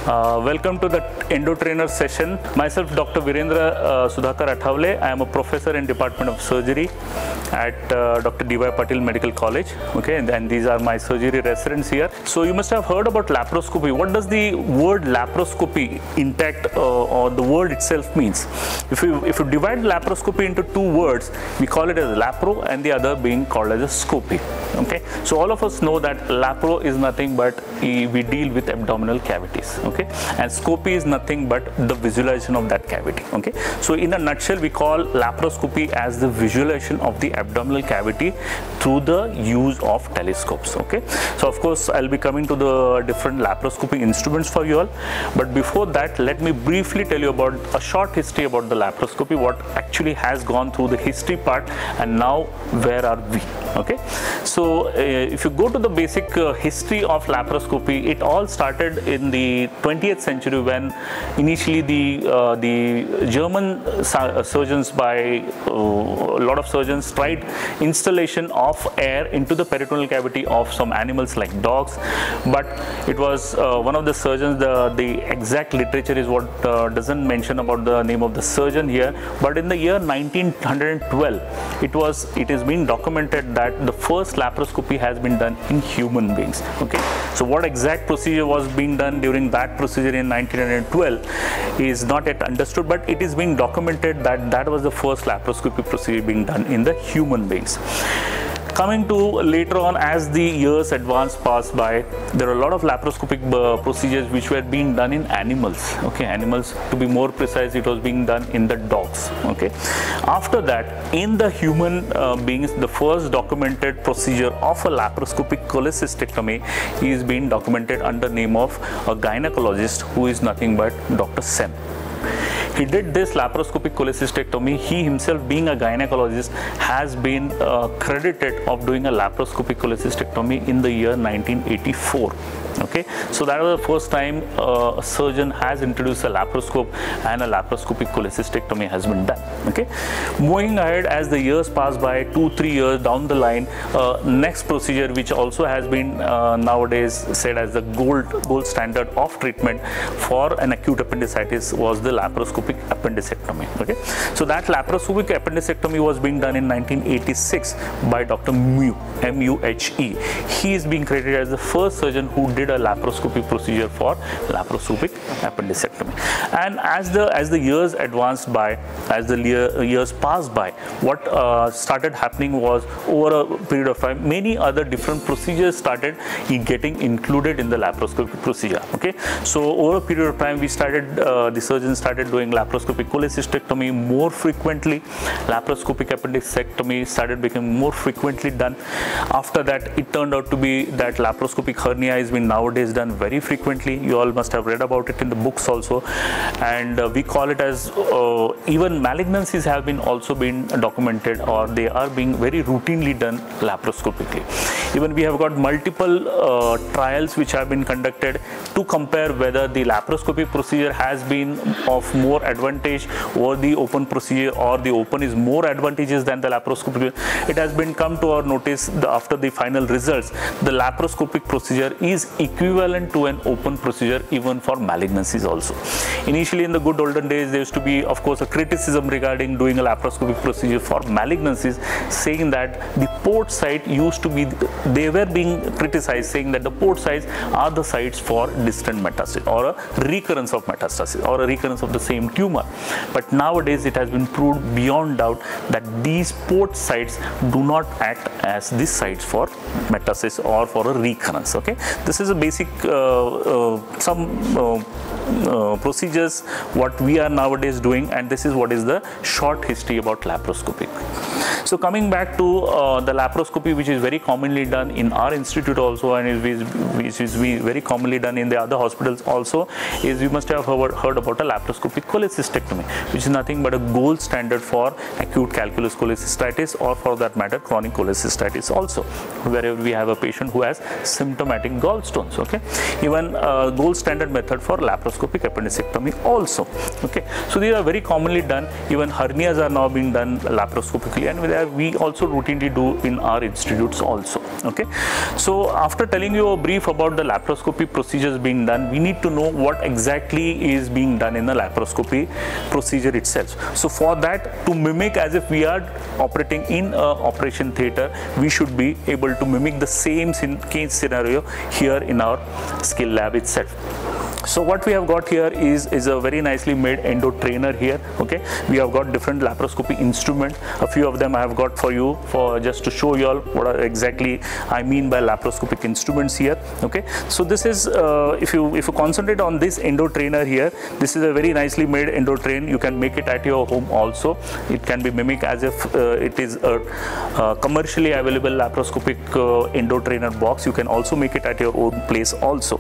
Welcome to the EndoTrainer session. Myself, Dr. Virendra Sudhakar Athavale. I am a professor in Department of Surgery at Dr. D.Y. Patil Medical College. Okay, and these are my surgery residents here. So you must have heard about laparoscopy. What does the word laparoscopy intact or the word itself means? If you divide laparoscopy into two words, we call it as lapro and the other being called as a scopy. Okay, so all of us know that lapro is nothing but we deal with abdominal cavities. Okay, and scopy is nothing but the visualization of that cavity. Okay, so in a nutshell, we call laparoscopy as the visualization of the abdominal cavity through the use of telescopes. Okay, so of course I'll be coming to the different laparoscopy instruments for you all, but before that, let me briefly tell you about a short history about the laparoscopy, what actually has gone through the history part, and now where are we. Okay, so if you go to the basic history of laparoscopy, it all started in the 20th century when initially the German surgeons, by a lot of surgeons, tried installation of air into the peritoneal cavity of some animals like dogs, but it was one of the surgeons, the exact literature is what doesn't mention about the name of the surgeon here, but in the year 1912 it is being documented that the first laparoscopy has been done in human beings. Okay, so what exact procedure was being done during that procedure in 1912 is not yet understood, but it is being documented that that was the first laparoscopy procedure being done in the human beings. Coming to later on, as the years passed by, there are a lot of laparoscopic procedures which were being done in animals. Okay, animals, to be more precise, it was being done in the dogs. Okay, after that, in the human beings, the first documented procedure of a laparoscopic cholecystectomy is being documented under name of a gynecologist who is nothing but Dr. Sen. He did this laparoscopic cholecystectomy. He himself, being a gynecologist, has been credited of doing a laparoscopic cholecystectomy in the year 1984. Okay, so that was the first time a surgeon has introduced a laparoscope and a laparoscopic cholecystectomy has been done. Okay, moving ahead, as the years pass by, 2-3 years down the line, next procedure which also has been nowadays said as the gold standard of treatment for an acute appendicitis was the laparoscopic appendicectomy. Okay, so that laparoscopic appendicectomy was being done in 1986 by Dr. M-U-H-E. He is being credited as the first surgeon who did a laparoscopy procedure for laparoscopic appendicectomy. And as the years advanced by, as the years passed by, what started happening was, over a period of time, many other different procedures started getting included in the laparoscopic procedure. Okay, so over a period of time, we started the surgeons started doing laparoscopic cholecystectomy more frequently. Laparoscopic appendicectomy started becoming more frequently done. After that, it turned out to be that laparoscopic hernia has been nowadays done very frequently. You all must have read about it in the books also, and we call it as even malignancies have been also been documented, or they are being very routinely done laparoscopically. Even we have got multiple trials which have been conducted to compare whether the laparoscopy procedure has been of more advantage over the open procedure, or the open is more advantageous than the laparoscopy. It has been come to our notice after the final results, the laparoscopic procedure is equivalent to an open procedure even for malignancies also. Initially, in the good olden days, there used to be, of course, a criticism regarding doing a laparoscopic procedure for malignancies, saying that the port site used to be, they were being criticized, saying that the port sites are the sites for distant metastasis or a recurrence of metastasis or a recurrence of the same tumor. But nowadays, it has been proved beyond doubt that these port sites do not act as the sites for metastasis or for a recurrence. Okay, this is a basic procedures what we are nowadays doing, and this is what is the short history about laparoscopy. So coming back to the laparoscopy, which is very commonly done in our institute also, and which is very commonly done in the other hospitals also, is you must have heard about a laparoscopic cholecystectomy, which is nothing but a gold standard for acute calculous cholecystitis, or for that matter chronic cholecystitis also, wherever we have a patient who has symptomatic gallstones. Okay, even gold standard method for laparoscopic appendicectomy also. Okay, so these are very commonly done. Even hernias are now being done laparoscopically, and that we also routinely do in our institutes also. Okay, so after telling you a brief about the laparoscopy procedures being done, we need to know what exactly is being done in the laparoscopy procedure itself. So for that, to mimic as if we are operating in a operation theater, we should be able to mimic the same case scenario here in our skill lab itself. So what we have got here is a very nicely made endo trainer here. Okay, we have got different laparoscopy instruments. A few of them I have got for you, for just to show you all what exactly I mean by laparoscopic instruments here. Okay, so this is if you concentrate on this endo trainer here, this is a very nicely made endo train. You can make it at your home also. It can be mimicked as if it is a commercially available laparoscopic endo trainer box. You can also make it at your own place also.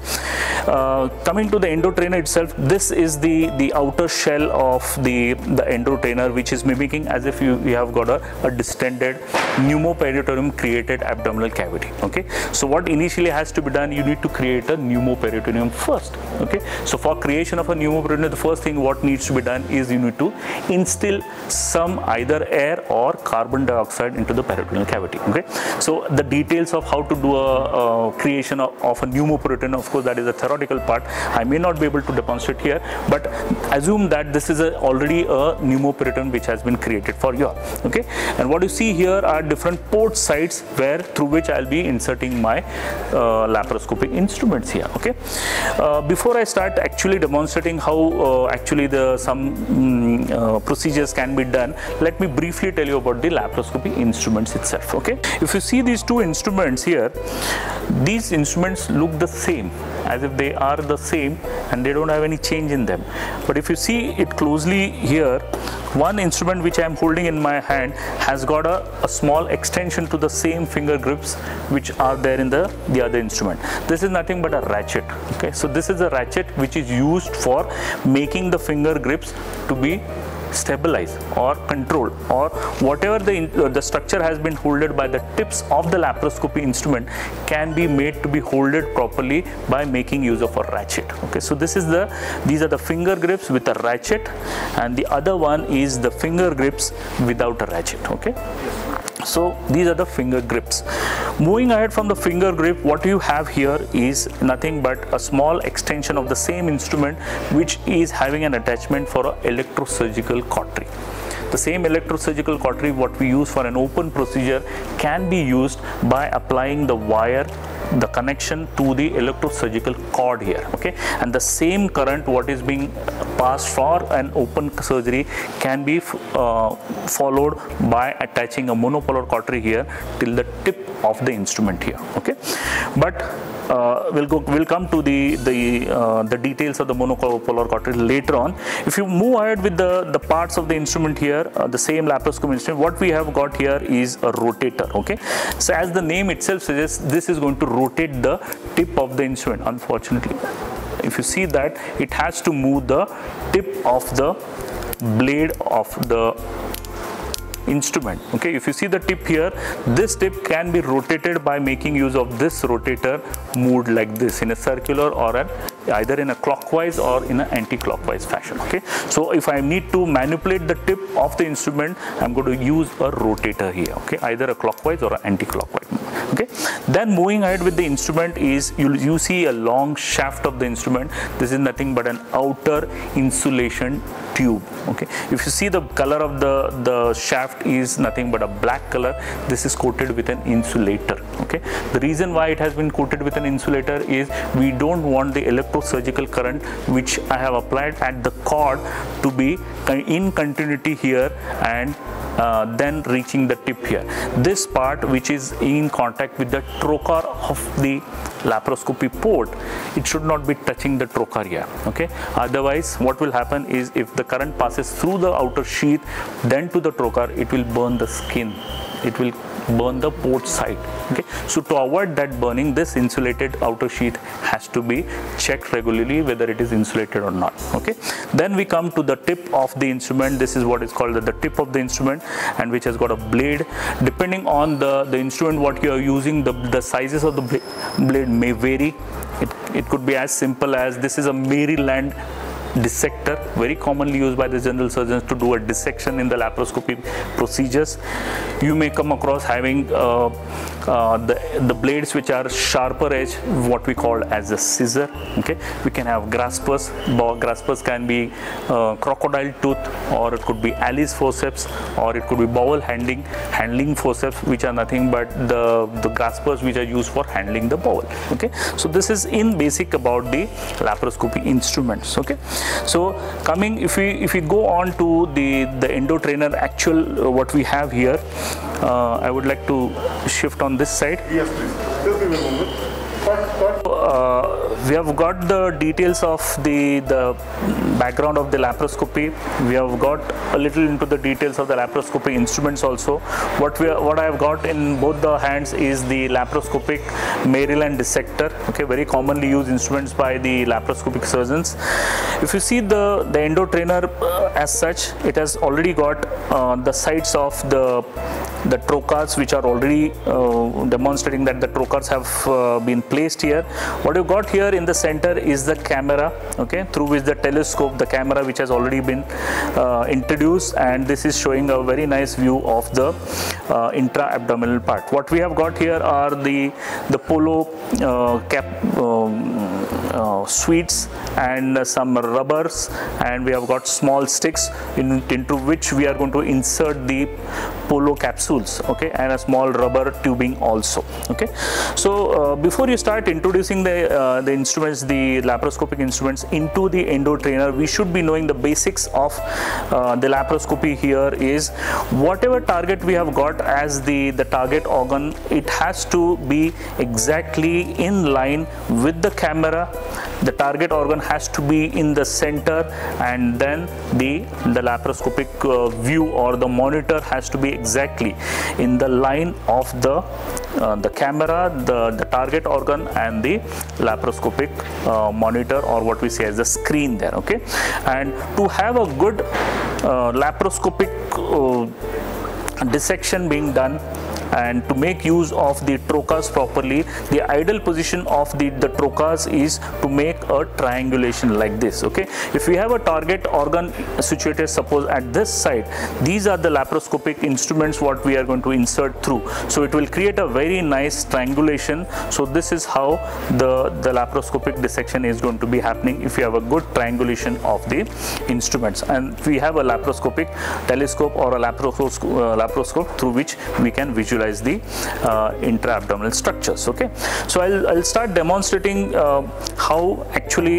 Coming to the endo trainer itself, this is the outer shell of the endo trainer, which is mimicking as if you have got a distended pneumoperitoneum created abdominal cavity. Okay, so what initially has to be done, you need to create a pneumoperitoneum first. Okay, so for creation of a pneumoperitoneum, the first thing what needs to be done is you need to instill some either air or carbon dioxide into the peritoneal cavity. Okay, so the details of how to do a creation of a pneumoperitoneum, of course, that is a theoretical part. I may not be able to demonstrate here, but assume that this is already a pneumoperitoneum which has been created for you. Okay, and what you see here are different port sites through which I'll be inserting my laparoscopic instruments here. Okay, before I start actually demonstrating how actually some procedures can be done, let me briefly tell you about the laparoscopy instruments itself. Okay, if you see these two instruments here, these instruments look the same, as if they are the same and they don't have any change in them. But if you see it closely here, one instrument which I am holding in my hand has got a small extension to the same finger grips which are there in the other instrument. This is nothing but a ratchet. Okay, so this is a ratchet which is used for making the finger grips to be stabilized or controlled, or whatever the structure has been holded by the tips of the laparoscopy instrument can be made to be holded properly by making use of a ratchet. Okay, so these are the finger grips with a ratchet, and the other one is the finger grips without a ratchet. Okay, so these are the finger grips. Moving ahead from the finger grip, what you have here is nothing but a small extension of the same instrument which is having an attachment for an electrosurgical cautery. The same electrosurgical cautery what we use for an open procedure can be used by applying the wire, the connection to the electrosurgical cord here. Okay, and the same current what is being passed for an open surgery can be followed by attaching a monopolar cautery here till the tip of the instrument here. Okay, but we'll come to the details of the monopolar cautery later on. If you move ahead with the parts of the instrument here, the same laparoscope instrument, what we have got here is a rotator. Okay, so as the name itself suggests, this is going to rotate the tip of the instrument. Unfortunately, if you see that, it has to move the tip of the blade of the instrument. Okay, if you see the tip here, this tip can be rotated by making use of this rotator moved like this in a circular or either in a clockwise or in an anti-clockwise fashion. Okay, so if I need to manipulate the tip of the instrument, I'm going to use a rotator here. Okay, either a clockwise or an anti-clockwise. Okay, then moving ahead with the instrument is you see a long shaft of the instrument. This is nothing but an outer insulation tube. Okay, if you see the color of the shaft is nothing but a black color, this is coated with an insulator. Okay, the reason why it has been coated with an insulator is we don't want the electrosurgical current which I have applied at the cord to be in continuity here and then reaching the tip here. This part which is in contact with the trocar of the laparoscopy port, it should not be touching the trocar here. Okay, otherwise what will happen is if the current passes through the outer sheath then to the trocar, it will burn the skin, it will burn the port side. Okay, so to avoid that burning, this insulated outer sheath has to be checked regularly whether it is insulated or not. Okay, then we come to the tip of the instrument. This is what is called the tip of the instrument, and which has got a blade. Depending on the instrument what you are using, the sizes of the blade may vary. It could be as simple as this is a Maryland dissector, very commonly used by the general surgeons to do a dissection in the laparoscopy procedures. You may come across having the blades which are sharper edge, what we call as a scissor. Okay, we can have graspers. Graspers can be crocodile tooth, or it could be Alice forceps, or it could be bowel handling forceps, which are nothing but the graspers which are used for handling the bowel. Okay, so this is in basic about the laparoscopy instruments. Okay, so coming, if we go on to the EndoTrainer actual what we have here, I would like to shift on this side. Yes, please. Just give me a moment. We have got the details of the background of the laparoscopy. We have got a little into the details of the laparoscopy instruments also. What I have got in both the hands is the laparoscopic Maryland dissector. Okay, very commonly used instruments by the laparoscopic surgeons. If you see the EndoTrainer as such, it has already got the sides of the trocars, which are already demonstrating that the trocars have been placed here. What you've got here in the center is the camera, okay, through which the telescope, the camera which has already been introduced, and this is showing a very nice view of the intra-abdominal part. What we have got here are the polo cap sweets and some rubbers, and we have got small sticks into which we are going to insert the polo capsules, okay, and a small rubber tubing also. Okay, so before you start introducing the instruments, the laparoscopic instruments into the EndoTrainer, we should be knowing the basics of the laparoscopy. Here is whatever target we have got as the target organ, it has to be exactly in line with the camera. The target organ has to be in the center, and then the laparoscopic view or the monitor has to be exactly in the line of the camera, the target organ, and the laparoscopic monitor, or what we say as the screen there. Okay, and to have a good laparoscopic dissection being done, and to make use of the trocars properly, the ideal position of the trocars is to make a triangulation like this. Okay, if we have a target organ situated, suppose at this side, these are the laparoscopic instruments what we are going to insert through, so it will create a very nice triangulation. So this is how the laparoscopic dissection is going to be happening if you have a good triangulation of the instruments, and we have a laparoscopic telescope or a laparoscope through which we can visualize the intra-abdominal structures. Okay, so I'll start demonstrating how actually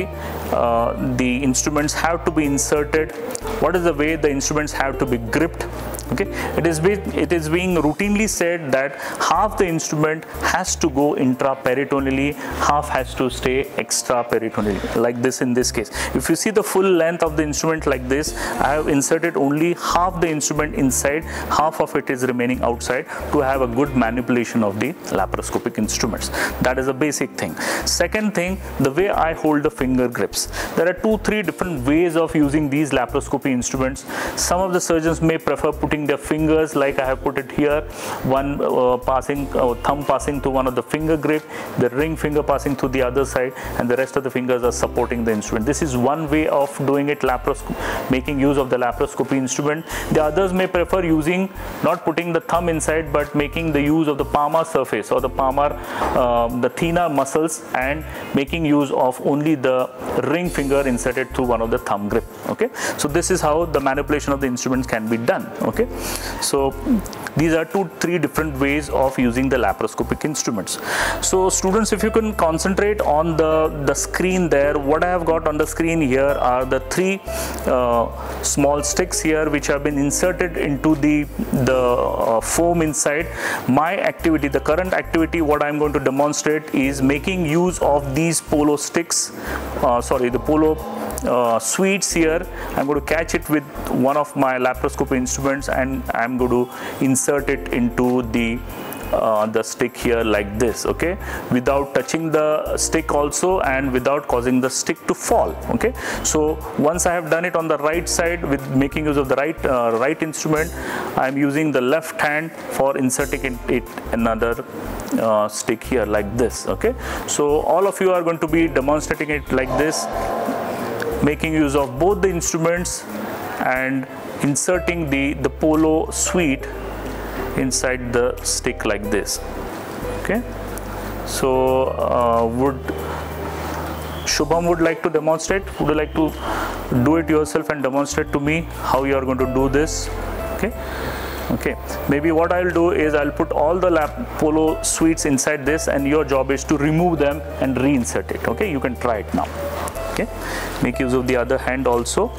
the instruments have to be inserted, what is the way the instruments have to be gripped. Okay, it is being routinely said that half the instrument has to go intraperitoneally, half has to stay extraperitoneally, like this in this case. If you see the full length of the instrument like this, I have inserted only half the instrument inside, half of it is remaining outside, to have a good manipulation of the laparoscopic instruments. That is a basic thing. Second thing, the way I hold the finger grips. There are 2-3 different ways of using these laparoscopy instruments. Some of the surgeons may prefer putting their fingers like I have put it here, one thumb passing to one of the finger grip, the ring finger passing to the other side, and the rest of the fingers are supporting the instrument. This is one way of doing it, making use of the laparoscopy instrument. The others may prefer using, not putting the thumb inside, but making the use of the palmar surface or the palmar, the thenar muscles, and making use of only the ring finger inserted through one of the thumb grip. Okay, so this is how the manipulation of the instruments can be done. Okay, so these are 2-3 different ways of using the laparoscopic instruments. So students, if you can concentrate on the screen there, what I have got on the screen here are the 3 small sticks here which have been inserted into the foam inside. My activity, the current activity, what I'm going to demonstrate is making use of these polo sticks, the polo sweets here. I'm going to catch it with one of my laparoscopy instruments, and I'm going to insert it into the stick here like this. Okay, without touching the stick also, and without causing the stick to fall. Okay, so once I have done it on the right side with making use of the right instrument, I am using the left hand for inserting it another stick here like this. Okay, so all of you are going to be demonstrating it like this. making use of both the instruments and inserting the polo suite inside the stick like this. Okay, so would Shubham would like to demonstrate? Would you like to do it yourself and demonstrate to me how you are going to do this? Okay, maybe what I'll do is I'll put all the polo suites inside this, and your job is to remove them and reinsert it. Okay, you can try it now. Okay, make use of the other hand also.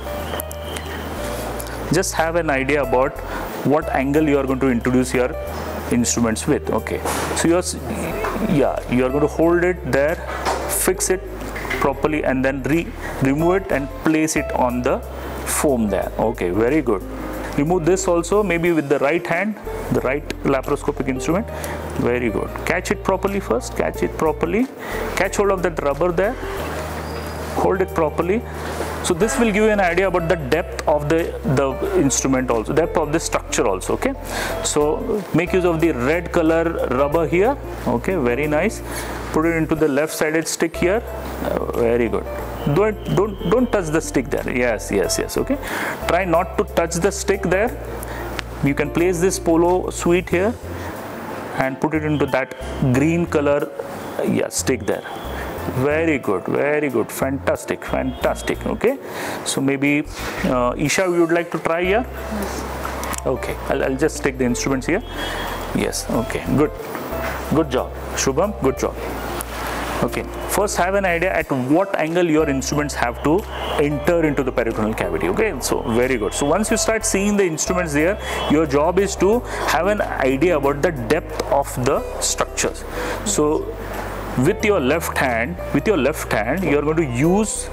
Just have an idea about what angle you are going to introduce your instruments with. Okay, so you are going to hold it there, fix it properly, and then remove it and place it on the foam there. Okay, very good. Remove this also, maybe with the right hand, the right laparoscopic instrument. Very good. Catch it properly first. Catch it properly. Catch hold of that rubber there. Hold it properly. So this will give you an idea about the depth of the instrument also, depth of the structure also. Okay, so make use of the red color rubber here. Okay, very nice. Put it into the left sided stick here. Very good. Don't touch the stick there. Yes. Okay, try not to touch the stick there. You can place this polo suite here and put it into that green color stick there. Very good, fantastic. Okay, so maybe Isha, you would like to try here? Okay, I'll just take the instruments here. Yes, okay, good job. Shubham, good job. Okay, first have an idea at what angle your instruments have to enter into the peritoneal cavity. Okay, so very good. So once you start seeing the instruments there, your job is to have an idea about the depth of the structures. So with your left hand, you are going to use,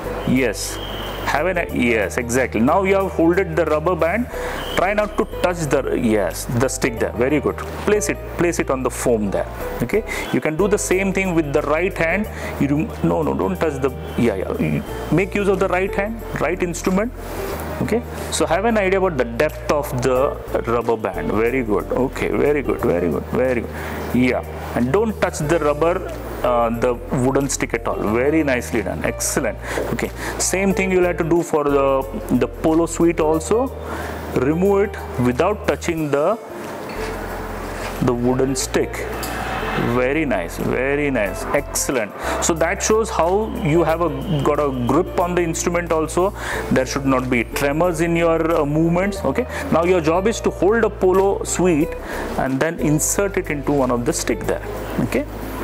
exactly. Now you have holded the rubber band. Try not to touch the stick there. Very good. Place it on the foam there. Okay, you can do the same thing with the right hand. Don't touch the make use of the right hand, right instrument. Okay, so have an idea about the depth of the rubber band. Very good. Okay, very good. Yeah, and don't touch the rubber, the wooden stick at all. Very nicely done. Excellent. Okay, same thing you'll have to do for the polo suite also. Remove it without touching the wooden stick. Very nice, excellent. So that shows how you have got a grip on the instrument also. There should not be tremors in your movements. Okay, now your job is to hold a polo suite and then insert it into one of the stick there. Okay,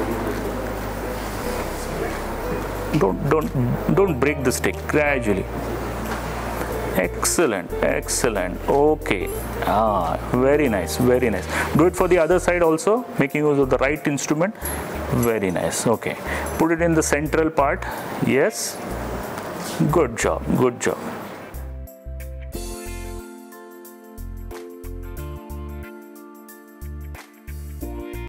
don't break the stick. Gradually. Excellent. Okay, very nice. Do it for the other side also, making use of the right instrument. Very nice. Okay, put it in the central part. Yes, good job.